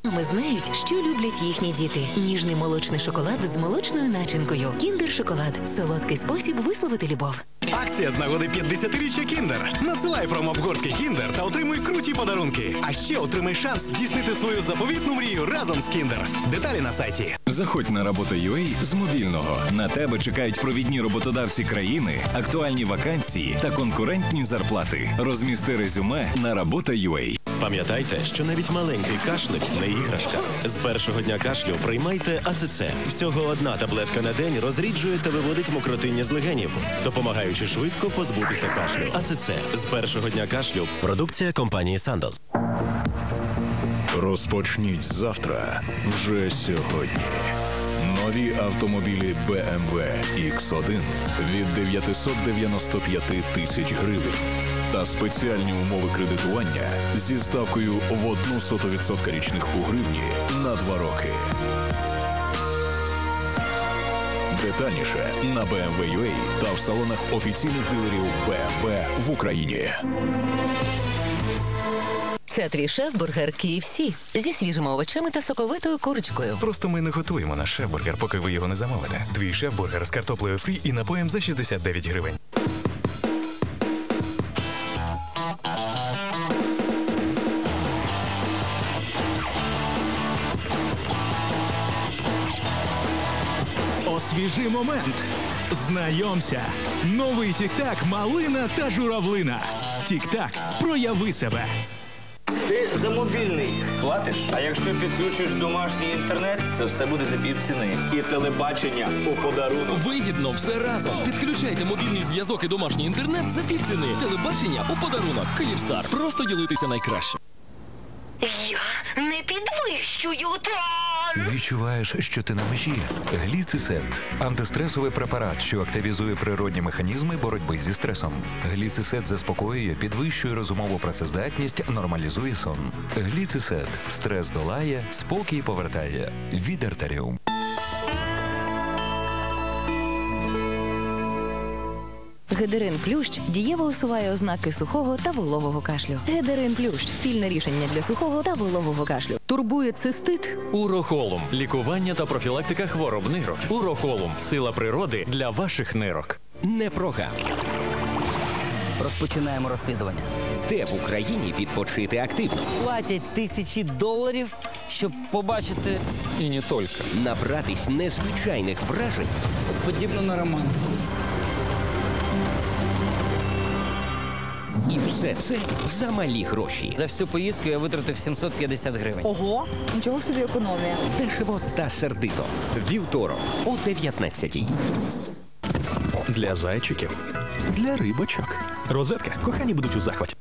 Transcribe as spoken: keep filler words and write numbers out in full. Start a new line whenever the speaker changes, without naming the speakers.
Мами знають, що люблять їхні діти. Ніжний молочний шоколад з молочною начинкою. Кіндер-шоколад – солодкий спосіб висловити любов.
Акція з нагоди п'ятдесятиріччя Кіндер. Надсилай промо-обгортки Кіндер та отримуй круті подарунки. А ще отримай шанс здійснити свою заповітну мрію разом з Кіндер. Деталі на сайті.
Заходь на робота точка ю а з мобільного. На тебе чекають провідні роботодавці країни, актуальні вакансії та конкурентні зарплати. Розмісти резюме на робота точка ю а.
Пам'ятайте, що навіть маленький кашлик не іграшка. З першого дня кашлю приймайте А Це Це. Всього одна таблетка на день розріджує та виводить мокротиння з легенів, допомагаючи швидко позбутися кашлю. А Це Це. З першого дня кашлю. Продукція компанії Sandoz.
Розпочніть завтра, вже сьогодні. Нові автомобілі бе ем ве ікс один від дев'ятсот дев'яносто п'ять тисяч гривень. Та спеціальні умови кредитування зі ставкою в одну соту відсотка річних у гривні на два роки. Детальніше на бе ем ве точка ю а та в салонах офіційних дилерів бе ем ве в Україні.
Це твій шеф-бургер кей еф сі зі свіжими овочами та соковитою курочкою.
Просто ми не готуємо наш шеф-бургер, поки ви його не замовите. Твій шеф-бургер з картоплею фрі і напоєм за шістдесят дев'ять гривень.
Освіжи момент. Знайомся. Новий Тік-Так «Малина та журавлина». Тік-Так, прояви себе.
Ти за мобільний платиш, а якщо підключиш домашній інтернет, це все буде за півціни. І телебачення у подарунок.
Вигідно все разом. Підключайте мобільний зв'язок і домашній інтернет за півціни. Телебачення у подарунок. Київстар. Просто ділитися найкраще.
Я не підвищую тон!
Відчуваєш, що ти на межі? Гліцисет – антистресовий препарат, що активізує природні механізми боротьби зі стресом. Гліцисет заспокоює, підвищує розумову працездатність, нормалізує сон. Гліцисет – стрес долає, спокій повертає. Від Артаріум.
Гедерин Плющ дієво усуває ознаки сухого та вологого кашлю. Гедерин Плющ – спільне рішення для сухого та вологого кашлю. Турбує цистит?
Урохолум. Лікування та профілактика хвороб нирок. Урохолум. Сила природи для ваших нирок.
Не прогав.
Розпочинаємо розслідування.
Де в Україні відпочити активно?
Платять тисячі доларів, щоб побачити...
І не тільки. Набратись незвичайних вражень.
Подібно на романтику.
І все це за малі гроші.
За всю поїздку я витратив сімсот п'ятдесят гривень.
Ого, нічого собі економія.
Дешево та сердито. Вівторок о дев'ятнадцятій.
Для зайчиків, для рибочок. Розетка, кохані будуть у захваті.